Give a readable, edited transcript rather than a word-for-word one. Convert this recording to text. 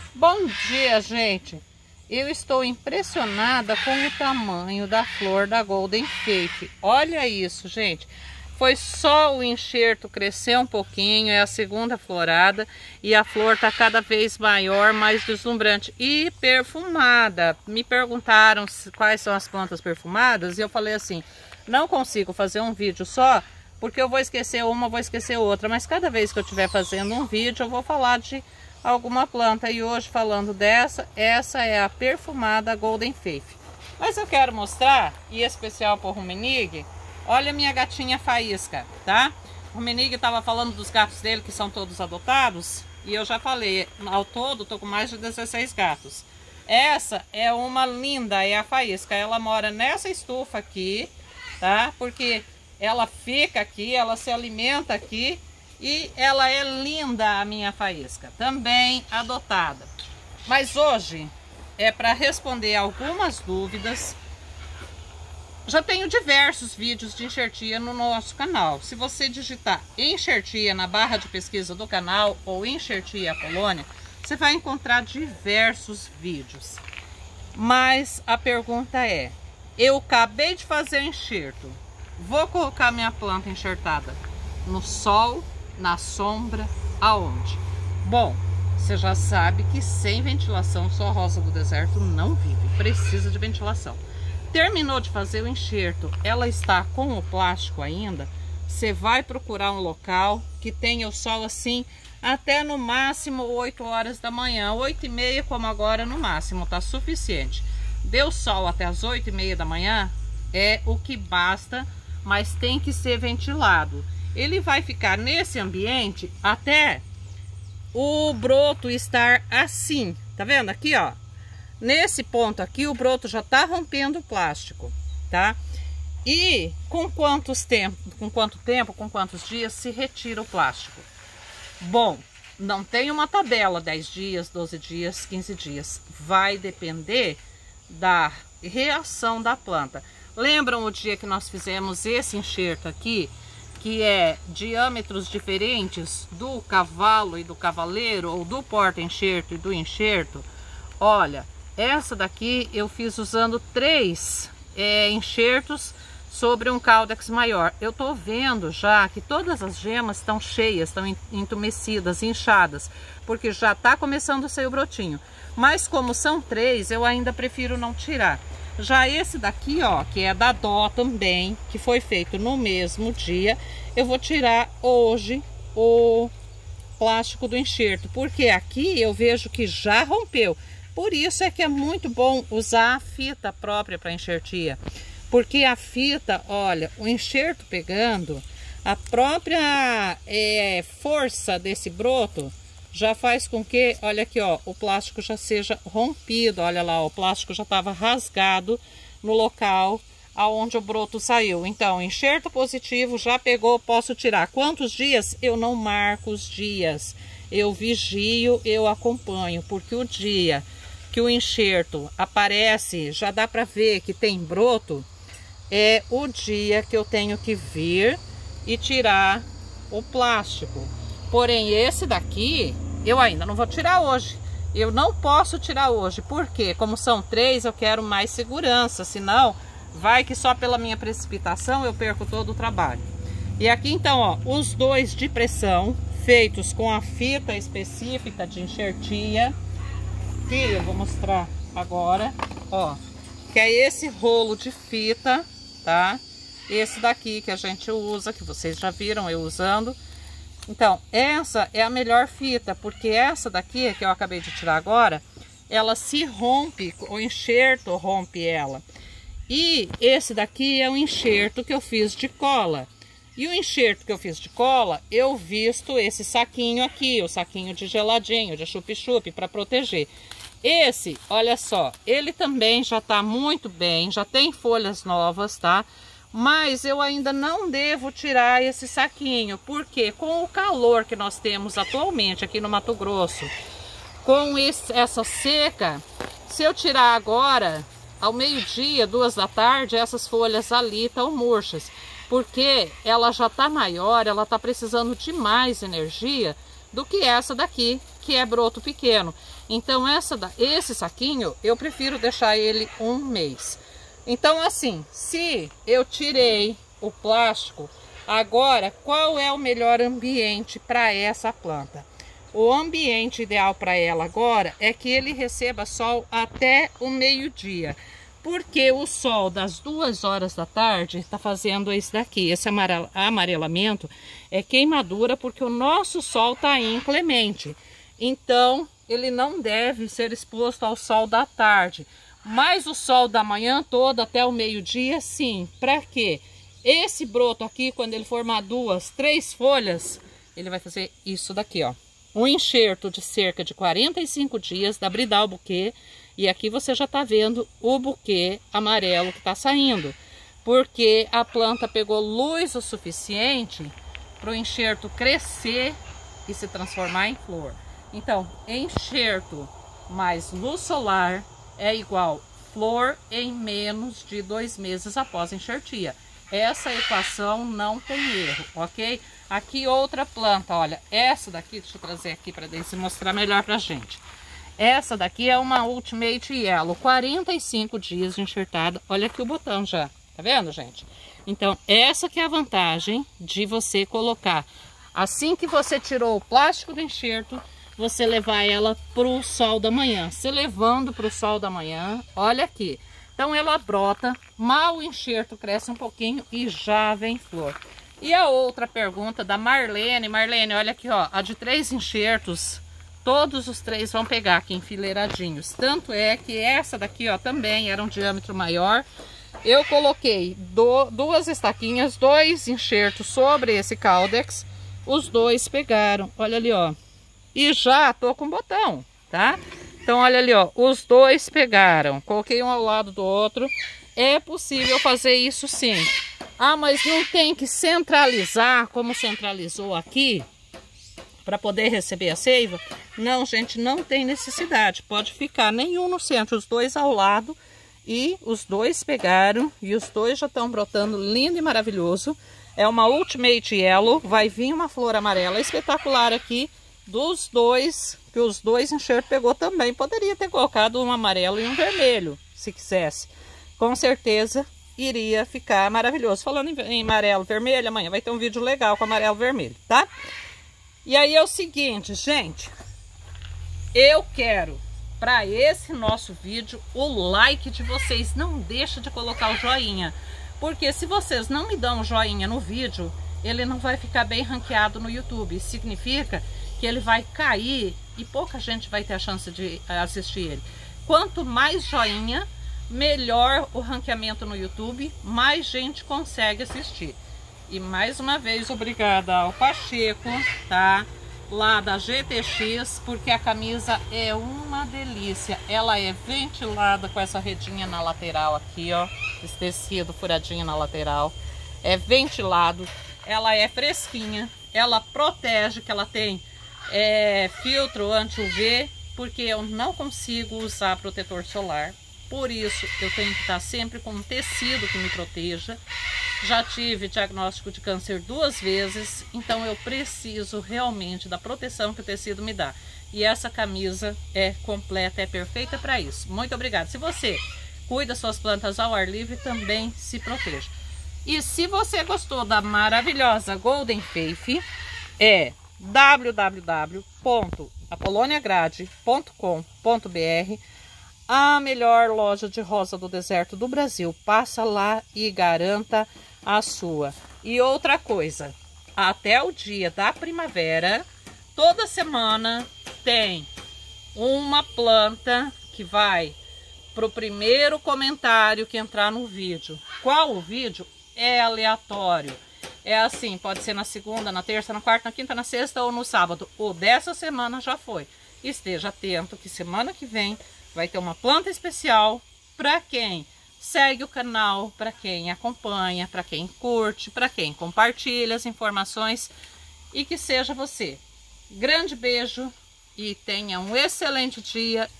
Bom dia, gente! Eu estou impressionada com o tamanho da flor da Golden Faith. Olha isso, gente! Foi só o enxerto crescer um pouquinho, é a segunda florada e a flor está cada vez maior, mais deslumbrante e perfumada. Me perguntaram quais são as plantas perfumadas e eu falei assim, não consigo fazer um vídeo só, porque eu vou esquecer uma, vou esquecer outra, mas cada vez que eu estiver fazendo um vídeo eu vou falar de alguma planta. E hoje falando dessa, essa é a perfumada Golden Faith. Mas eu quero mostrar, e especial para o Rumenig, olha minha gatinha Faísca, tá? O Rumenig estava falando dos gatos dele que são todos adotados, e eu já falei, ao todo tô com mais de 16 gatos. Essa é uma linda, é a Faísca, ela mora nessa estufa aqui, tá? Porque ela fica aqui, ela se alimenta aqui, e ela é linda, a minha Faísca, também adotada. Mas hoje é para responder algumas dúvidas. Já tenho diversos vídeos de enxertia no nosso canal. Se você digitar enxertia na barra de pesquisa do canal ou enxertia Polônia, você vai encontrar diversos vídeos. Mas a pergunta é, eu acabei de fazer o enxerto, vou colocar minha planta enxertada no sol, na sombra, aonde? Bom, você já sabe que sem ventilação só a rosa do deserto não vive, precisa de ventilação. Terminou de fazer o enxerto, ela está com o plástico ainda, você vai procurar um local que tenha o sol assim até no máximo 8 horas da manhã, 8h30 como agora no máximo, tá suficiente. Deu sol até as 8h30 da manhã, é o que basta, mas tem que ser ventilado. Ele vai ficar nesse ambiente até o broto estar assim, tá vendo aqui, ó? Nesse ponto aqui o broto já tá rompendo o plástico, tá? E com quanto tempo, com quantos dias se retira o plástico? Bom, não tem uma tabela, 10 dias, 12 dias, 15 dias. Vai depender da reação da planta. Lembram o dia que nós fizemos esse enxerto aqui, que é diâmetros diferentes do cavalo e do cavaleiro, ou do porta-enxerto e do enxerto? Olha, essa daqui eu fiz usando 3 enxertos sobre um caudex maior. Eu tô vendo já que todas as gemas estão cheias, estão entumecidas, inchadas, porque já tá começando a sair o brotinho. Mas como são 3, eu ainda prefiro não tirar. Já esse daqui, ó, que é da Dó também, que foi feito no mesmo dia, eu vou tirar hoje o plástico do enxerto, porque aqui eu vejo que já rompeu. Por isso é que é muito bom usar a fita própria para enxertia, porque a fita, olha, o enxerto pegando, a própria força desse broto já faz com que, olha aqui, ó, o plástico já seja rompido. Olha lá, ó, o plástico já estava rasgado no local aonde o broto saiu. Então, enxerto positivo, já pegou, posso tirar. Quantos dias? Eu não marco os dias. Eu vigio, eu acompanho, porque o dia que o enxerto aparece, já dá para ver que tem broto, é o dia que eu tenho que vir e tirar o plástico. Porém, esse daqui eu ainda não vou tirar hoje. Eu não posso tirar hoje, porque como são 3, eu quero mais segurança, senão vai que só pela minha precipitação eu perco todo o trabalho. E aqui então, ó, os 2 de pressão, feitos com a fita específica de enxertia, que eu vou mostrar agora, ó, que é esse rolo de fita, tá? Esse daqui que a gente usa, que vocês já viram eu usando. Então, essa é a melhor fita, porque essa daqui, que eu acabei de tirar agora, ela se rompe, o enxerto rompe ela. E esse daqui é um enxerto que eu fiz de cola. E o enxerto que eu fiz de cola, eu visto esse saquinho aqui, o saquinho de geladinho, de chup-chup, para proteger. Esse, olha só, ele também já tá muito bem, já tem folhas novas, tá? Mas eu ainda não devo tirar esse saquinho, porque com o calor que nós temos atualmente aqui no Mato Grosso, com essa seca, se eu tirar agora, ao meio-dia, 2 da tarde, essas folhas ali estão murchas, porque ela já está maior, ela está precisando de mais energia do que essa daqui, porque é broto pequeno. Então esse saquinho eu prefiro deixar ele um mês. Então assim, se eu tirei o plástico, agora qual é o melhor ambiente para essa planta? O ambiente ideal para ela agora é que ele receba sol até o meio-dia. Porque o sol das 2 horas da tarde está fazendo isso daqui. Esse amarelamento é queimadura porque o nosso sol está inclemente. Então, ele não deve ser exposto ao sol da tarde. Mas o sol da manhã toda até o meio-dia, sim. Para quê? Esse broto aqui, quando ele formar 2, 3 folhas, ele vai fazer isso daqui, ó. Um enxerto de cerca de 45 dias da Bridal Buquê. E aqui você já está vendo o buquê amarelo que está saindo. Porque a planta pegou luz o suficiente para o enxerto crescer e se transformar em flor. Então, enxerto mais luz solar é igual flor em menos de 2 meses após a enxertia. Essa equação não tem erro, ok? Aqui outra planta, olha, essa daqui, deixa eu trazer aqui para mostrar melhor para a gente. Essa daqui é uma Ultimate Yellow, 45 dias de enxertada. Olha aqui o botão já, tá vendo, gente? Então, essa que é a vantagem de você colocar. Assim que você tirou o plástico do enxerto, você levar ela pro sol da manhã. Se levando pro sol da manhã, olha aqui. Então, ela brota, mal o enxerto cresce um pouquinho e já vem flor. E a outra pergunta da Marlene. Marlene, olha aqui, ó, a de 3 enxertos... Todos os 3 vão pegar aqui enfileiradinhos. Tanto é que essa daqui, ó, também era um diâmetro maior. Eu coloquei 2 estaquinhas, 2 enxertos sobre esse Caldex. Os 2 pegaram, olha ali, ó. E já tô com botão, tá? Então, olha ali, ó, os 2 pegaram. Coloquei um ao lado do outro. É possível fazer isso sim. Ah, mas não tem que centralizar como centralizou aqui? Para poder receber a seiva? Não, gente, não tem necessidade. Pode ficar nenhum no centro, os 2 ao lado. E os 2 pegaram e os 2 já estão brotando lindo e maravilhoso. É uma Ultimate Yellow, vai vir uma flor amarela espetacular aqui dos 2, que os 2 enxertos pegou também. Poderia ter colocado um amarelo e um vermelho, se quisesse. Com certeza iria ficar maravilhoso. Falando em amarelo e vermelho, amanhã vai ter um vídeo legal com amarelo e vermelho, tá? E aí é o seguinte, gente, eu quero para esse nosso vídeo o like de vocês. Não deixa de colocar o joinha, porque se vocês não me dão o joinha no vídeo, ele não vai ficar bem ranqueado no YouTube. Isso significa que ele vai cair e pouca gente vai ter a chance de assistir ele. Quanto mais joinha, melhor o ranqueamento no YouTube, mais gente consegue assistir. E mais uma vez, obrigada ao Pacheco, tá? Lá da GTX, porque a camisa é uma delícia. Ela é ventilada com essa redinha na lateral aqui, ó. Esse tecido furadinho na lateral. É ventilado. Ela é fresquinha. Ela protege, que ela tem filtro anti-UV, porque eu não consigo usar protetor solar. Por isso, eu tenho que estar sempre com um tecido que me proteja. Já tive diagnóstico de câncer 2 vezes, então eu preciso realmente da proteção que o tecido me dá. E essa camisa é completa, é perfeita para isso. Muito obrigada. Se você cuida suas plantas ao ar livre, também se proteja. E se você gostou da maravilhosa Golden Faith, é www.apoloniagrade.com.br, a melhor loja de rosa do deserto do Brasil. Passa lá e garanta a sua. E outra coisa, até o dia da primavera, toda semana tem uma planta que vai para o primeiro comentário que entrar no vídeo. Qual o vídeo? É aleatório. É assim, pode ser na segunda, na terça, na quarta, na quinta, na sexta ou no sábado. O dessa semana já foi. Esteja atento que semana que vem vai ter uma planta especial para quem segue o canal, para quem acompanha, para quem curte, para quem compartilha as informações e que seja você. Grande beijo e tenha um excelente dia